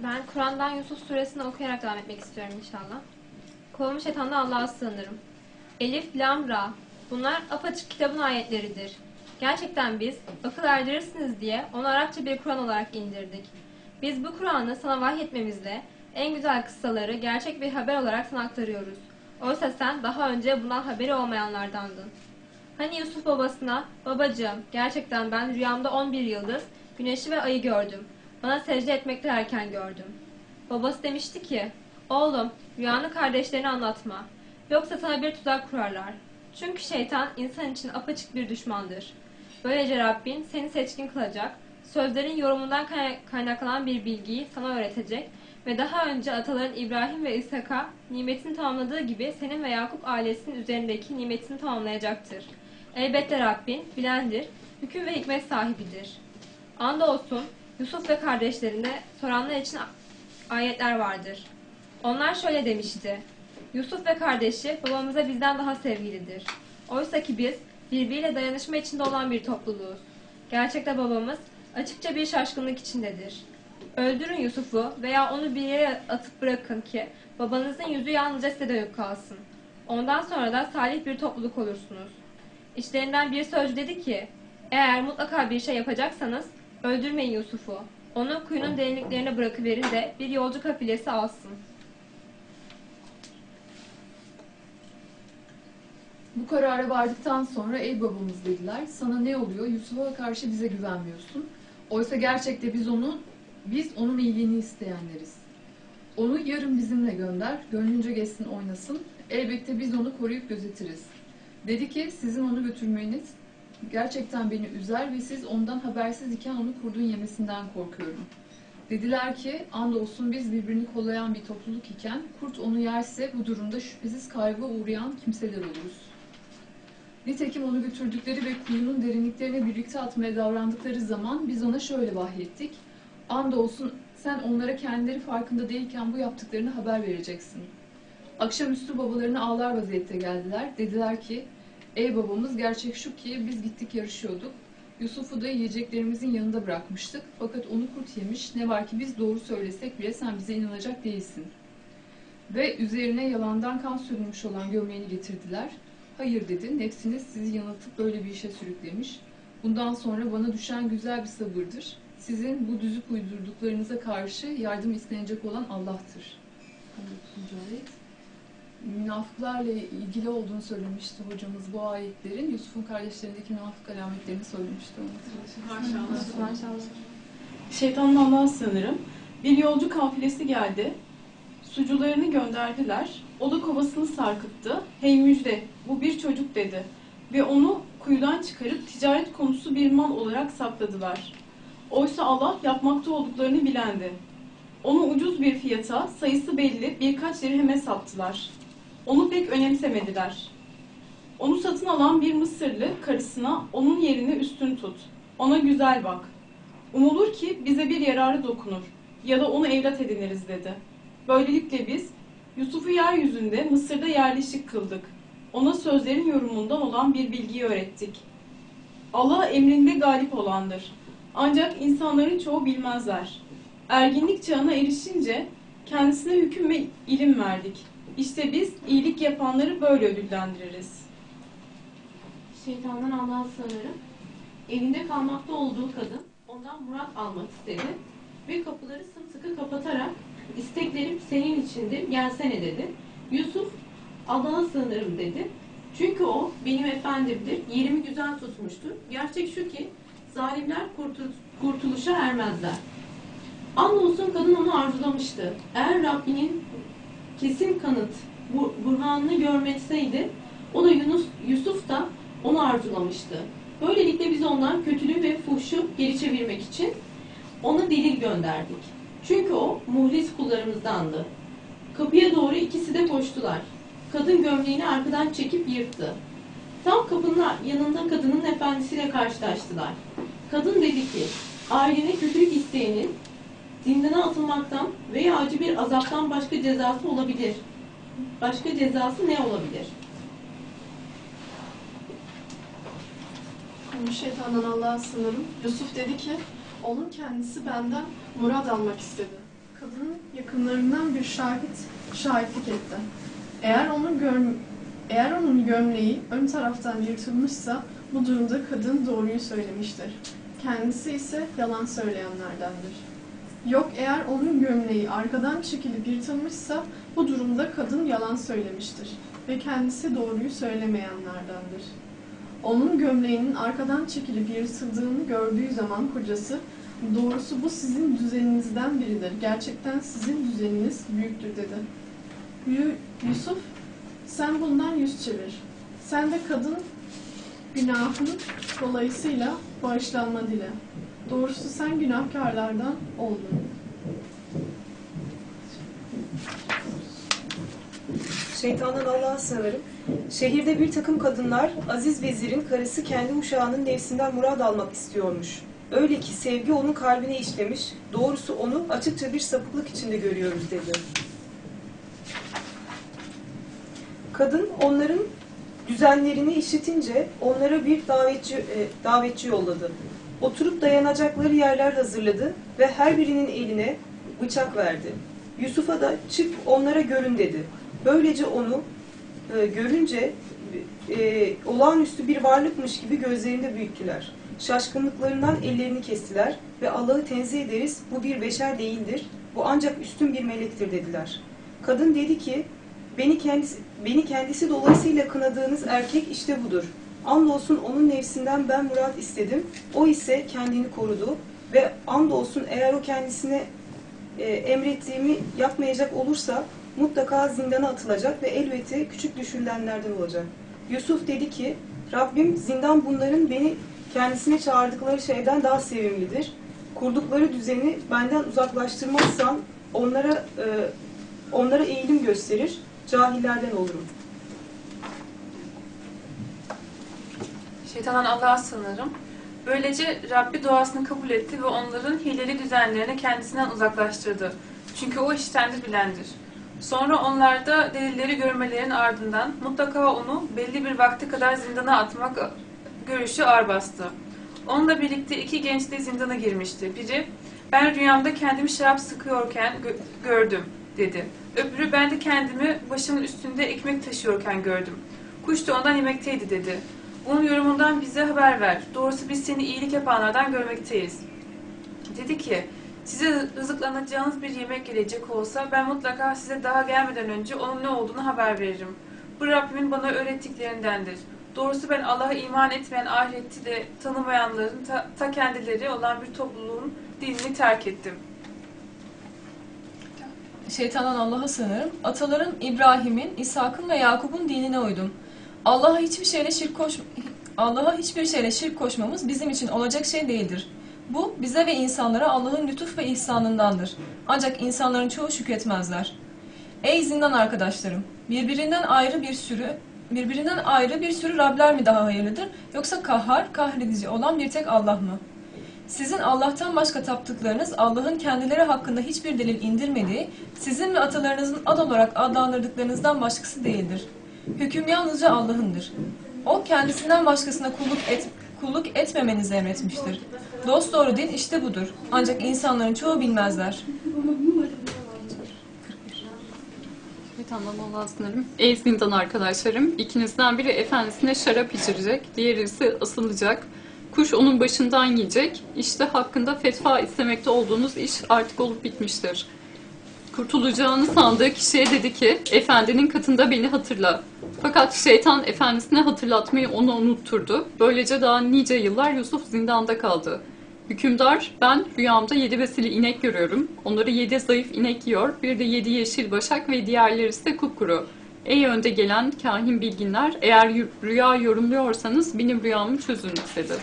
Ben Kur'an'dan Yusuf suresini okuyarak devam etmek istiyorum inşallah. Kolumu şeytandan Allah'a sığınırım. Elif, Lam, Ra. Bunlar apaçık kitabın ayetleridir. Gerçekten biz akıl erdirirsiniz diye onu Arapça bir Kur'an olarak indirdik. Biz bu Kur'an'ı sana vahyetmemizle en güzel kıssaları gerçek bir haber olarak sana aktarıyoruz. Oysa sen daha önce bundan haberi olmayanlardandın. Hani Yusuf babasına, babacığım gerçekten ben rüyamda 11 yıldız, güneşi ve ayı gördüm. Bana secde etmekte erken gördüm. Babası demişti ki, oğlum rüyanı kardeşlerine anlatma. Yoksa sana bir tuzak kurarlar. Çünkü şeytan insan için apaçık bir düşmandır. Böylece Rabbin seni seçkin kılacak, sözlerin yorumundan kaynaklanan bir bilgiyi sana öğretecek ve daha önce ataların İbrahim ve İshak'a nimetini tamamladığı gibi senin ve Yakup ailesinin üzerindeki nimetini tamamlayacaktır. Elbette Rabbin bilendir, hüküm ve hikmet sahibidir. Andolsun Yusuf ve kardeşlerine soranlar için ayetler vardır. Onlar şöyle demişti. Yusuf ve kardeşi babamıza bizden daha sevgilidir. Oysa ki biz birbiriyle dayanışma içinde olan bir topluluğuz. Gerçekte babamız açıkça bir şaşkınlık içindedir. Öldürün Yusuf'u veya onu bir yere atıp bırakın ki babanızın yüzü yalnızca size dönük kalsın. Ondan sonra da salih bir topluluk olursunuz. İçlerinden bir sözcü dedi ki, eğer mutlaka bir şey yapacaksanız öldürmeyin Yusuf'u. Onu kuyunun derinliklerine bırakıverin de bir yolcu kafilesi alsın. Bu karara vardıktan sonra ey babamız dediler, sana ne oluyor? Yusuf'a karşı bize güvenmiyorsun. Oysa gerçekte biz onun iyiliğini isteyenleriz. Onu yarın bizimle gönder, gönlünce geçsin oynasın. Elbette biz onu koruyup gözetiriz. Dedi ki sizin onu götürmeniz gerçekten beni üzer ve siz ondan habersiz iken onu kurdun yemesinden korkuyorum. Dediler ki andolsun biz birbirini kollayan bir topluluk iken kurt onu yerse bu durumda şüphesiz kaybı uğrayan kimseler oluruz. Nitekim onu götürdükleri ve kuyunun derinliklerine birlikte atmaya davrandıkları zaman biz ona şöyle vahyettik. Andolsun sen onlara kendileri farkında değilken bu yaptıklarını haber vereceksin. Akşamüstü babalarına ağlar vaziyette geldiler. Dediler ki ey babamız gerçek şu ki biz gittik yarışıyorduk. Yusuf'u da yiyeceklerimizin yanında bırakmıştık. Fakat onu kurt yemiş. Ne var ki biz doğru söylesek bile sen bize inanacak değilsin. Ve üzerine yalandan kan sürülmüş olan gömleğini getirdiler. Hayır dedi, nefsiniz sizi yanıltıp böyle bir işe sürüklemiş. Bundan sonra bana düşen güzel bir sabırdır. Sizin bu düzüp uydurduklarınıza karşı yardım istenecek olan Allah'tır. 19. ayet. Münafıklarla ilgili olduğunu söylemişti hocamız bu ayetlerin. Yusuf'un kardeşlerindeki münafık alametlerini söylemişti. Maşallah. Şeytanın Allah'a sığınırım. Bir yolcu kafilesi geldi. Sucularını gönderdiler. O da kovasını sarkıttı. Hey müjde, bu bir çocuk dedi. Ve onu kuyudan çıkarıp ticaret konusu bir mal olarak sakladılar. Oysa Allah yapmakta olduklarını bilendi. Onu ucuz bir fiyata, sayısı belli birkaç dirheme sattılar. Onu pek önemsemediler. Onu satın alan bir Mısırlı karısına onun yerini üstün tut. Ona güzel bak. Umulur ki bize bir yararı dokunur ya da onu evlat ediniriz dedi. Böylelikle biz Yusuf'u yeryüzünde Mısır'da yerleşik kıldık. Ona sözlerin yorumundan olan bir bilgiyi öğrettik. Allah emrinde galip olandır. Ancak insanların çoğu bilmezler. Erginlik çağına erişince kendisine hüküm ve ilim verdik. İşte biz iyilik yapanları böyle ödüllendiririz. Şeytandan Allah'a sığınırım. Evinde kalmakta olduğu kadın ondan murat almak istedi ve kapıları sımsıkı kapatarak isteklerim senin içindir, gelsene dedi. Yusuf Allah'a sığınırım dedi. Çünkü o benim efendimdir, yerimi güzel tutmuştur. Gerçek şu ki zalimler kurtuluşa ermezler. Andolsun kadın onu arzulamıştı. Eğer Rabbinin kesin kanıt burhanını görmeseydi o da Yusuf da onu arzulamıştı. Böylelikle biz ondan kötülüğü ve fuhşu geri çevirmek için ona delil gönderdik. Çünkü o muhlis kullarımızdandı. Kapıya doğru ikisi de koştular. Kadın gömleğini arkadan çekip yırttı. Tam kapının yanında kadının efendisiyle karşılaştılar. Kadın dedi ki, ailene kötülük isteyenin zindana atılmaktan veya acı bir azaptan başka cezası olabilir. Başka cezası ne olabilir? Şeytandan Allah'a sığınırım. Yusuf dedi ki, onun kendisi benden murad almak istedi. Kadın yakınlarından bir şahitlik etti. Eğer onun gömleği ön taraftan yırtılmışsa bu durumda kadın doğruyu söylemiştir. Kendisi ise yalan söyleyenlerdendir. Yok eğer onun gömleği arkadan çekilip yırtılmışsa bu durumda kadın yalan söylemiştir ve kendisi doğruyu söylemeyenlerdendir. Onun gömleğinin arkadan çekilip yırtıldığını gördüğü zaman kocası, doğrusu bu sizin düzeninizden biridir. Gerçekten sizin düzeniniz büyüktür dedi. Yusuf, sen bundan yüz çevir. Sen de kadın günahın dolayısıyla bağışlanma dile. Doğrusu sen günahkarlardan oldun. Şeytandan Allah'a sığınırım. Şehirde bir takım kadınlar, Aziz Vezir'in karısı kendi uşağının nefsinden murad almak istiyormuş. Öyle ki sevgi onun kalbine işlemiş, doğrusu onu açıkça bir sapıklık içinde görüyoruz dedi. Kadın onların düzenlerini işitince onlara bir davetçi yolladı. Oturup dayanacakları yerler hazırladı ve her birinin eline bıçak verdi. Yusuf'a da çık onlara görün dedi. Böylece onu görünce olağanüstü bir varlıkmış gibi gözlerinde büyüttüler. Şaşkınlıklarından ellerini kestiler ve Allah'ı tenzih ederiz, bu bir beşer değildir, bu ancak üstün bir melektir dediler. Kadın dedi ki, beni kendisi dolayısıyla kınadığınız erkek işte budur. Andolsun onun nefsinden ben murat istedim, o ise kendini korudu ve andolsun eğer o kendisine emrettiğimi yapmayacak olursa mutlaka zindana atılacak ve elbette küçük düşürülenlerden olacak. Yusuf dedi ki, Rabbim zindan bunların beni kendisine çağırdıkları şeyden daha sevimlidir. Kurdukları düzeni benden uzaklaştırmazsan onlara eğilim gösterir, cahillerden olurum. Şeytandan Allah'a sığınırım. Böylece Rabbi duasını kabul etti ve onların hileli düzenlerini kendisinden uzaklaştırdı. Çünkü o iştendir bilendir. Sonra onlar da delilleri görmelerinin ardından mutlaka onu belli bir vakte kadar zindana atmak görüşü ağır bastı. Onunla birlikte iki genç de zindana girmişti. Biri, ben rüyamda kendimi şarap sıkıyorken gördüm dedi. Öbürü, ben de kendimi başımın üstünde ekmek taşıyorken gördüm. Kuş da ondan yemekteydi dedi. Bunun yorumundan bize haber ver. Doğrusu biz seni iyilik yapanlardan görmekteyiz. Dedi ki, size rızıklanacağınız bir yemek gelecek olsa ben mutlaka size daha gelmeden önce onun ne olduğunu haber veririm. Bu Rabbimin bana öğrettiklerindendir. Doğrusu ben Allah'a iman etmeyen ahireti de tanımayanların ta kendileri olan bir topluluğun dinini terk ettim. Şeytandan Allah'a sığınırım. Atalarım İbrahim'in, İshak'ın ve Yakup'un dinine uydum. Allah'a hiçbir şeyle şirk koşmamız bizim için olacak şey değildir. Bu bize ve insanlara Allah'ın lütuf ve ihsanındandır. Ancak insanların çoğu şükretmezler. Ey zindan arkadaşlarım, birbirinden ayrı bir sürü Rabler mi daha hayırlıdır, yoksa kahredici olan bir tek Allah mı? Sizin Allah'tan başka taptıklarınız Allah'ın kendileri hakkında hiçbir delil indirmediği, sizin ve atalarınızın ad olarak adlandırdıklarınızdan başkası değildir. Hüküm yalnızca Allah'ındır. O kendisinden başkasına kulluk etmemenizi emretmiştir. Dosdoğru din işte budur. Ancak insanların çoğu bilmezler. Şeytandan Allah'a sığınırım. Ey zindan arkadaşlarım, ikinizden biri efendisine şarap içirecek, diğeri ise asılacak. Kuş onun başından yiyecek. İşte hakkında fetva istemekte olduğunuz iş artık olup bitmiştir. Kurtulacağını sandığı kişiye dedi ki, efendinin katında beni hatırla. Fakat şeytan efendisine hatırlatmayı onu unutturdu. Böylece daha nice yıllar Yusuf zindanda kaldı. Hükümdar, ben rüyamda 7 besili inek görüyorum. Onları 7 zayıf inek yiyor. Bir de 7 yeşil başak ve diğerleri ise kupkuru. Ey önde gelen kahin bilginler, eğer rüya yorumluyorsanız benim rüyamı çözün dedi.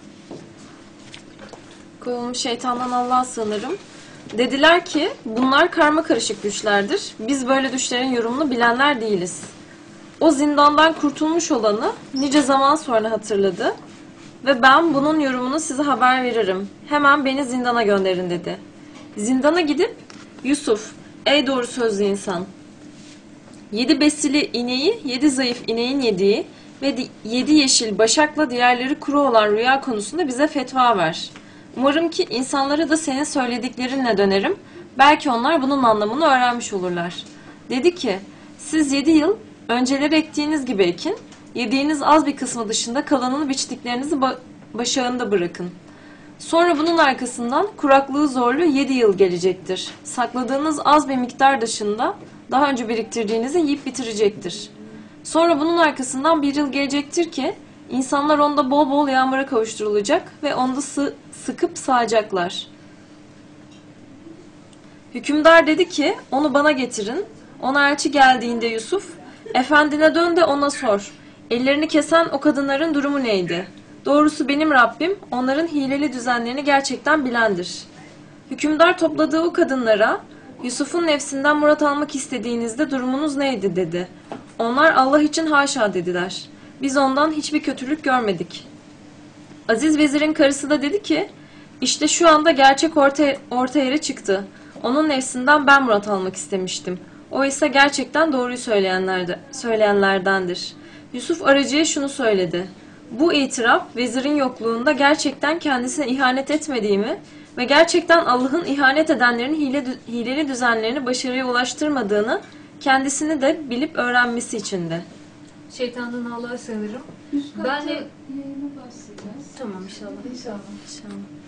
Kovulmuş şeytandan Allah'a sığınırım. Dediler ki bunlar karma karışık düşlerdir. Biz böyle düşlerin yorumunu bilenler değiliz. O zindandan kurtulmuş olanı nice zaman sonra hatırladı ve ben bunun yorumunu size haber veririm. Hemen beni zindana gönderin dedi. Zindana gidip Yusuf, ey doğru sözlü insan, 7 besili ineği 7 zayıf ineğin yediği ve 7 yeşil başakla diğerleri kuru olan rüya konusunda bize fetva ver. Umarım ki insanlara da senin söylediklerinle dönerim. Belki onlar bunun anlamını öğrenmiş olurlar. Dedi ki, siz 7 yıl önceleri ektiğiniz gibi ekin, yediğiniz az bir kısmı dışında kalanını biçtiklerinizi başağında bırakın. Sonra bunun arkasından kuraklığı zorlu 7 yıl gelecektir. Sakladığınız az bir miktar dışında daha önce biriktirdiğinizi yiyip bitirecektir. Sonra bunun arkasından 1 yıl gelecektir ki insanlar onda bol bol yağmura kavuşturulacak ve onda sıkıp sağacaklar. Hükümdar dedi ki, onu bana getirin. Ona elçi geldiğinde Yusuf, efendine dön de ona sor. Ellerini kesen o kadınların durumu neydi? Doğrusu benim Rabbim onların hileli düzenlerini gerçekten bilendir. Hükümdar topladığı o kadınlara, Yusuf'un nefsinden murat almak istediğinizde durumunuz neydi dedi. Onlar Allah için haşa dediler. Biz ondan hiçbir kötülük görmedik. Aziz vezirin karısı da dedi ki, işte şu anda gerçek orta yere çıktı. Onun nefsinden ben murat almak istemiştim. O ise gerçekten doğruyu söyleyenlerdendir. Yusuf aracıya şunu söyledi. Bu itiraf vezirin yokluğunda gerçekten kendisine ihanet etmediğimi ve gerçekten Allah'ın ihanet edenlerin hileli düzenlerini başarıya ulaştırmadığını kendisini de bilip öğrenmesi içindi. Şeytandan Allah'a sığınırım. Ben de... Tamam inşallah. İnşallah. İnşallah.